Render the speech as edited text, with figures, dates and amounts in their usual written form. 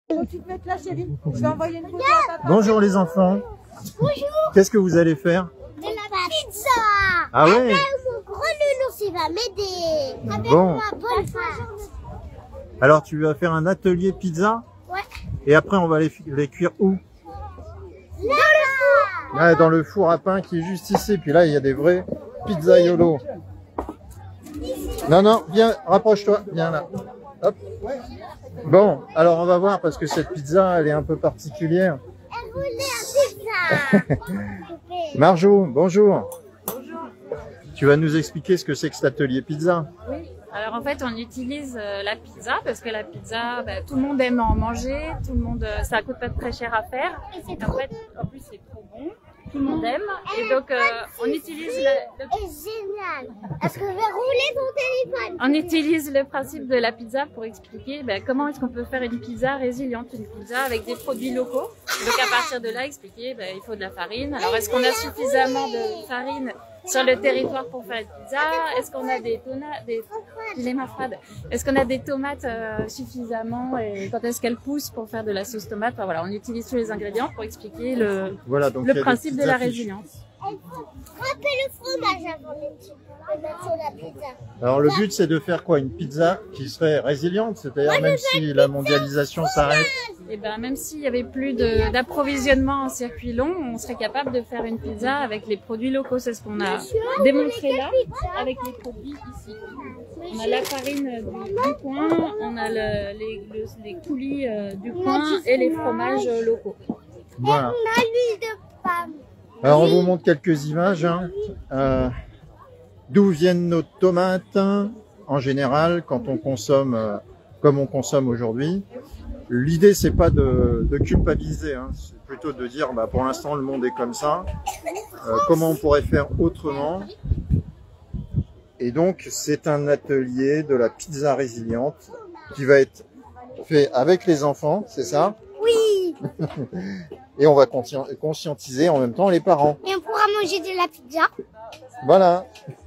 Faut que tu te mettes là, chérie. Je vais envoyer une photo à papa. Bonjour les enfants. Bonjour. Qu'est-ce que vous allez faire? De la pizza. Ah ouais? Avec mon gros nounours, il va m'aider. Avec Bon. ma bonne femme. Alors tu vas faire un atelier pizza? Ouais. Et après on va les cuire où? Dans le four. Ouais, dans le four à pain qui est juste ici. Puis là il y a des vrais pizzaiolos. Non, non, viens, rapproche-toi, viens là. Hop. Bon, alors on va voir parce que cette pizza elle est un peu particulière. Elle voulait un pizza. Marjo, bonjour. Bonjour. Tu vas nous expliquer ce que c'est que cet atelier pizza? Oui, alors en fait on utilise la pizza parce que la pizza, tout le monde aime en manger, tout le monde, ça coûte pas très cher à faire. Et c'est En fait, en plus c'est trop bon, tout le monde aime et donc on utilise C'est génial. Est-ce que je vais rouler ton téléphone? on utilise le principe de la pizza pour expliquer comment est-ce qu'on peut faire une pizza résiliente, une pizza avec des produits locaux. Donc à partir de là, expliquer, il faut de la farine. Alors est-ce qu'on a suffisamment de farine sur le territoire pour faire une pizza? Est-ce qu'on a Est-ce qu'on a des tomates suffisamment et quand est-ce qu'elles poussent pour faire de la sauce tomate? Enfin, voilà, on utilise tous les ingrédients pour expliquer Voilà, donc le principe de la résilience. Il faut frapper le fromage avant de mettre sur la pizza. Alors le but c'est de faire quoi? Une pizza qui serait résiliente, c'est-à-dire même si la mondialisation s'arrête. Et même s'il y avait plus d'approvisionnement en circuit long, on serait capable de faire une pizza avec les produits locaux. C'est ce qu'on a démontré là, avec les produits ici. On a la farine du coin, on a les coulis du coin et les fromages locaux. Voilà. On a l'huile de palme. Alors on vous montre quelques images. D'où viennent nos tomates en général quand on consomme comme on consomme aujourd'hui. L'idée c'est pas de culpabiliser, c'est plutôt de dire pour l'instant le monde est comme ça. Comment on pourrait faire autrement? Et donc c'est un atelier de la pizza résiliente qui va être fait avec les enfants, c'est ça? Oui. Et on va conscientiser en même temps les parents. Et on pourra manger de la pizza. Voilà.